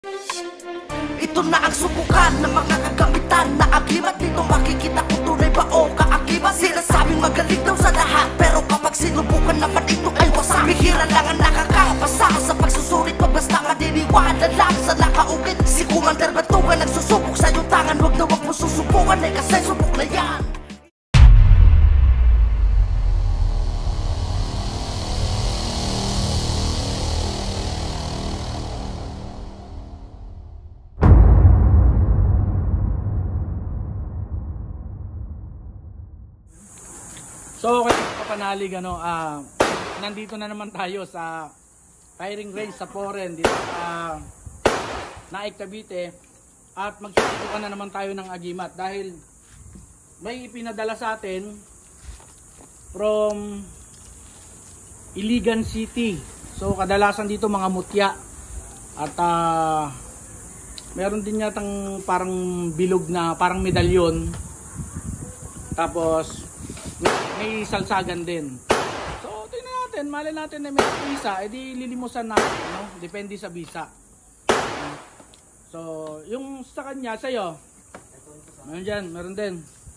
Ito na ang subukan ng mga kagamitan na agimat. Dito makikita kung tunay ba o kaagimat. Sinasabing magaling daw sa lahat, pero kapag sinubukan naman ito ay wasak. Bihira lang ang nakakapasa sa pagsusulit mo, basta madiniwala lang sa nakaukit. Si Commander Batugan nagsusubok sa iyong tangan. Huwag na huwag mo susubukan, ay kasi subok na yan. So okay, kapanalig, nandito na naman tayo sa firing range sa Poren dito sa Naik, Cavite, at magsusubukan na naman tayo ng agimat dahil may ipinadala sa atin from Iligan City. So kadalasan dito mga mutya at meron din yatang parang bilog na parang medalyon, tapos may salsagan din. So tingnan natin, mali natin na may visa, edi lilimusan natin, no? Depende sa visa. So yung sa kanya, sa'yo meron dyan, meron din.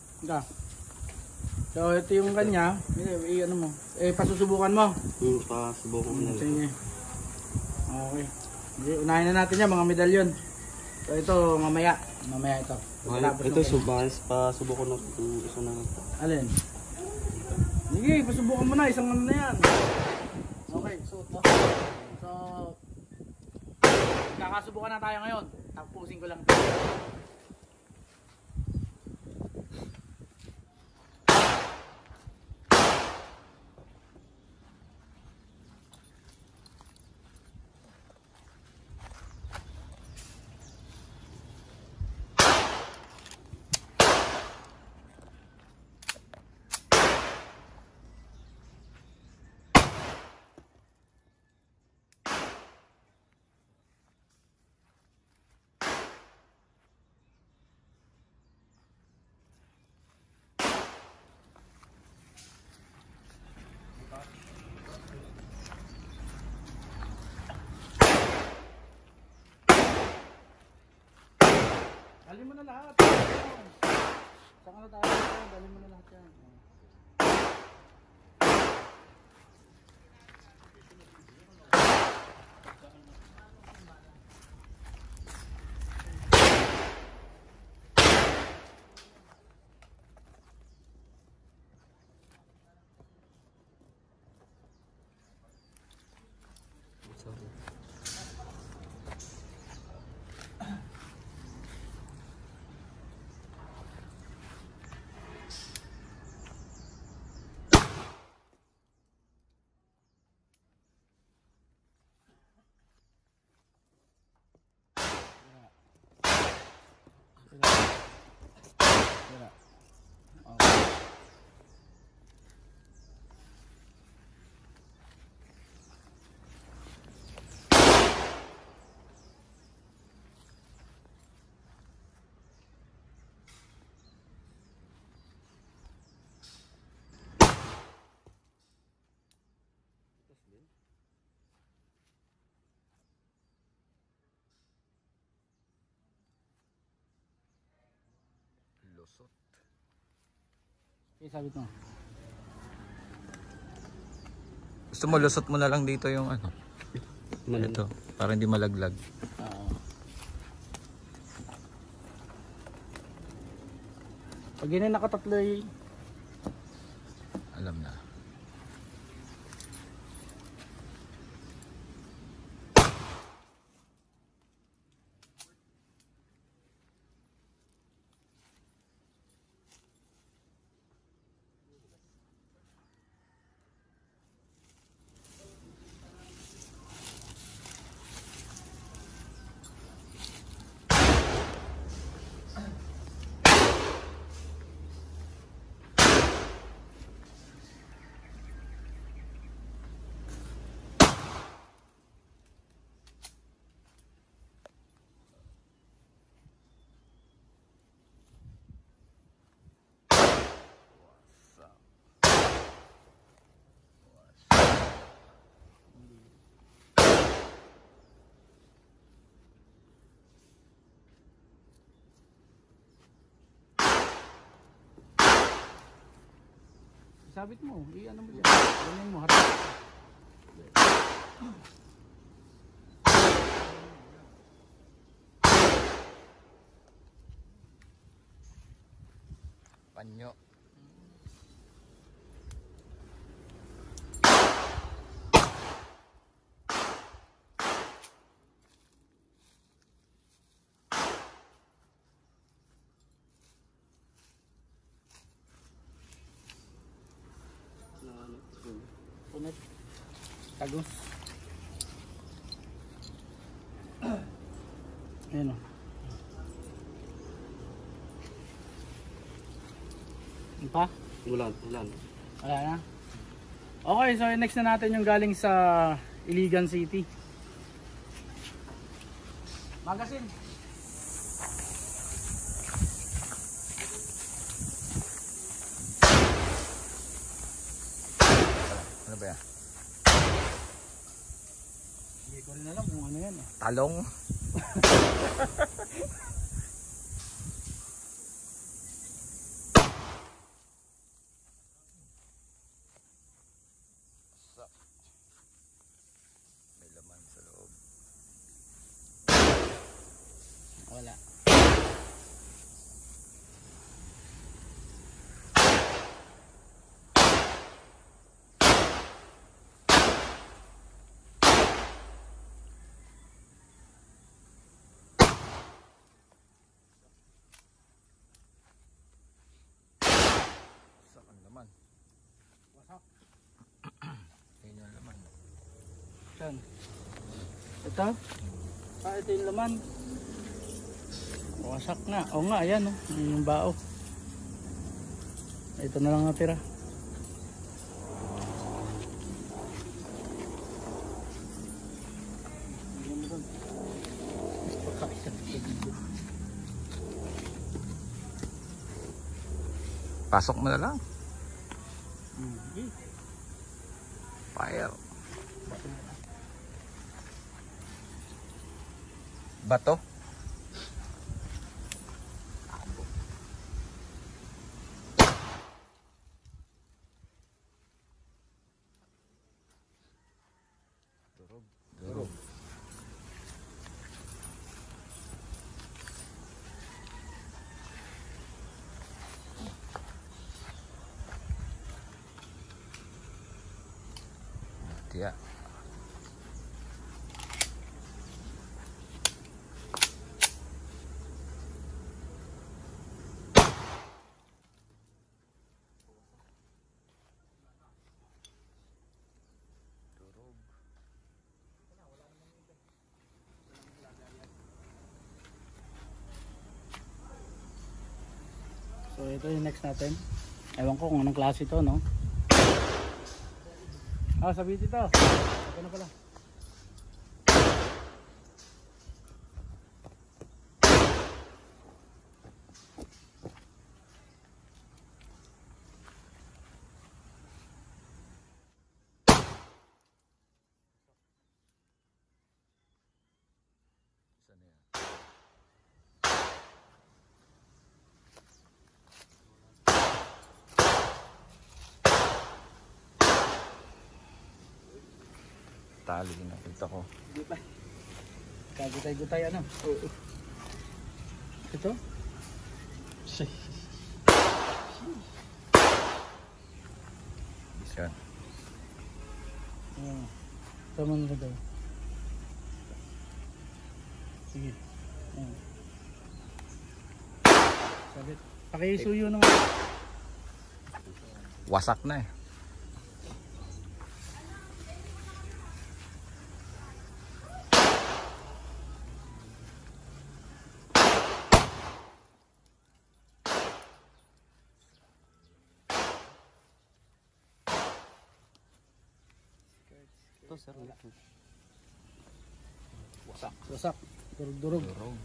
So ito yung kanya, ano mo, pasusubukan mo. Pasubukan mo na. Sige. Okay, unahin na natin yan, mga medalyon. So ito mamaya ito. Ito pasubukan na isa na. Alin? Sige, pasubukan mo na, isang ano na yan. Okay, suot mo. So kakasubukan na tayo ngayon. Tapusin ko lang. Dali mo na lahat. Saan na tayo? Dali mo na lahat yan. Lusot. Okay, sabi mo. Gusto mo lusot mo na lang dito yung ano? Ito, para hindi malaglag. Pag yun ay nakatatlo Alam na. Sabit mo. Ano mo dyan. Ganyan mo. Harap. Panyo. Punit. Tagos. Ayan o. Ano pa? Wala. Wala na? Okay, so next na natin yung galing sa Iligan City. Magazine. Ano ba yan? Hindi ko rin alam kung ano yan eh. Talong? May laman sa loob. Wala. Saan ang laman? Wasak. Ayun yung laman. Saan? Ito? Ito yung laman. Wasak na. Oo nga, ayan oh. Yung bao. Ito na lang natira. Pasok mo na lang. Fire. Bato? Durog. Tiya. So ito yung next natin. Ewan ko kung anong klase ito, no? Sabi dito. Ito na pala. Saan na yan? Tali nakita ko. Hindi pa. Kagutay-gutay ano? Oo. Ito? Yan. Tama na daw. Sige. Sabit. Pakisuyo naman. Wasak na eh. Ito sir, Wasak. Durog-durog. Durog.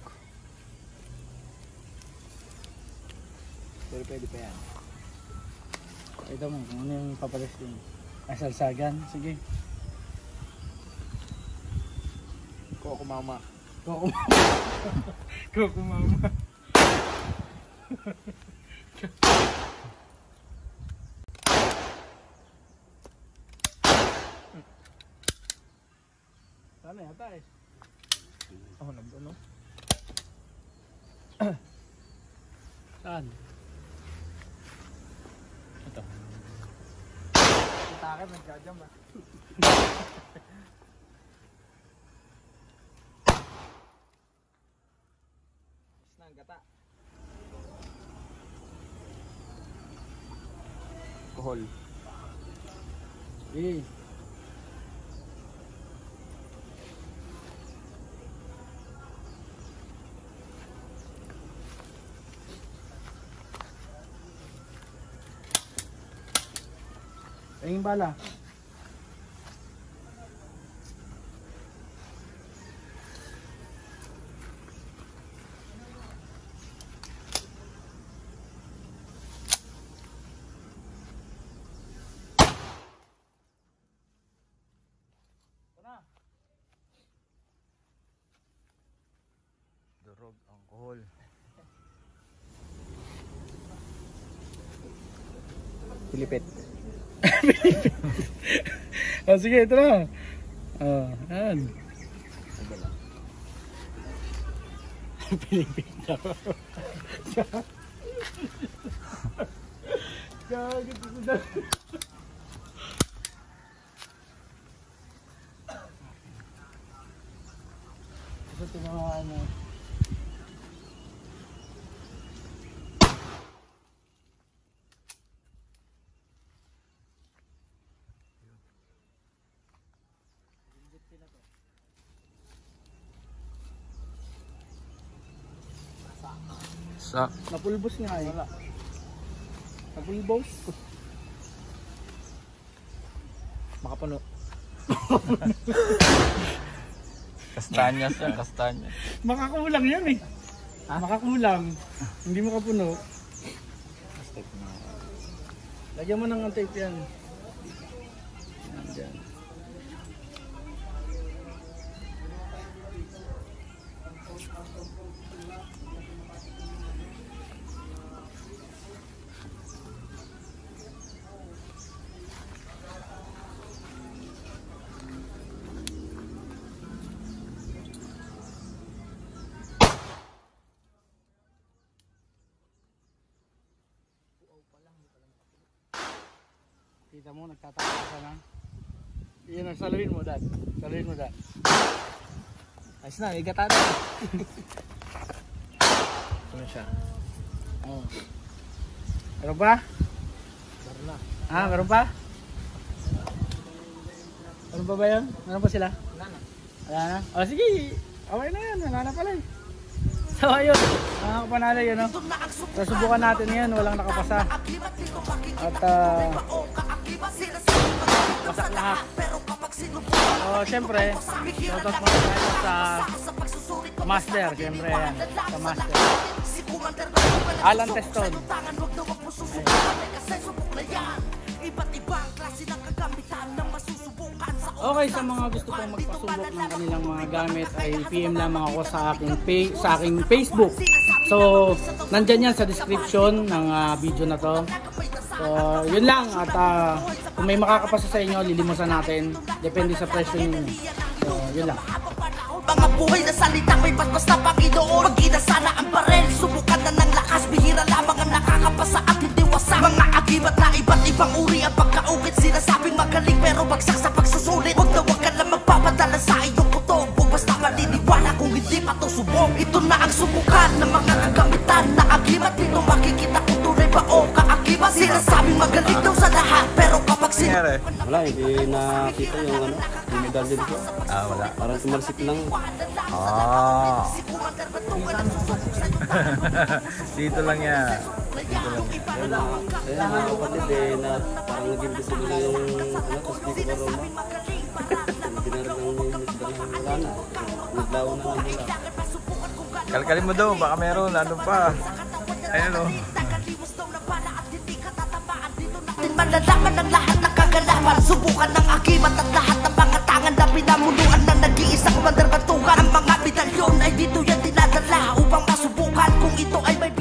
Pero pwede pa yan. Ito mo kung ano yung papalis din. Salsagan. Sige. Koko mama. Koko mama. gata eh. Oh, ano? Saan? Ito. Sa akin, nagkajam ah. Ang gata. Kohol. Eh. Ayun bala. Durog ang kohol. Pilipit. Oh, sige, ito na. Oh, yan. Pilipit na. Gagit ito na. Ito mga ano. Sa Napulbos nga eh. Napulbos. makapuno. Kastanyas yan, kastanyas. Makakulang yan eh. Makakulang. Hindi mo kapuno. Lagyan mo ng tape yan. Yan, dyan. Kita mo, nagtataka ka na. Iyan, saluhin mo, Dad. Saluhin mo, Dad. Ayos na, may gata na. Ano siya? Oh. Meron pa? Meron na. Ah, meron pa? Meron pa ba yan? Meron pa sila? Wala na. Wala na? O sige, okay na yan. Wala na pala eh. So ayun, mga kapanalay, ano? Susubukan natin yan, walang nakapasa. At wasak lahat. Syempre, shoutout muna tayo sa Master, syempre yan, sa Master. Alan Teston. Okay, sa mga gusto pong magpasubok ng kanilang mga gamit ay PM lamang ako sa aking Facebook. So, nandyan yan sa description ng video na to. So, yun lang. At kung may makakapasa sa inyo, lilimusan natin. Depende sa presyo ninyo. So, yun lang. Mga buhay na salita may basbas na Panginoon. Mag-ina sana ang barel, subukan na ng lakas. Bihira lamang ang nakakapasa at hindi wasak. Mga agibat na iba't ibang uri ang pagkaukit. Sinasabing magaling pero bagsak sa pagsusulit. Huwag na huwag ka lang magpapadala sa iyong kutob. Huwag basta maliniwala kung hindi pa to subok. Ito na ang subukan ng mga kagamitan na agimat. Dito makikita kung tunay ba o kaagibat. Sinasabing magaling daw sa lahat pero kapag Wala, hindi nakita yung ano, yung medalya dito. Ah, wala. Parang tumalsik lang. Ah. Dito lang yan. Dito lang. Kaya mga kapatid na parang naging gusto nila yung ano, tapos di ko Roma. Dinarang yung medalya, wala na. Naglaw na lang nila. Kalkalin mo daw, baka meron, ano pa. Ayun o. Malalaman ng lahat ng kagalaman. Subukan ng agimat at lahat ng mga tangan na pinamunuan ng nag-iisang commander batukan. Ang mga medalyon ay dito yan dinadala upang masubukan kung ito ay may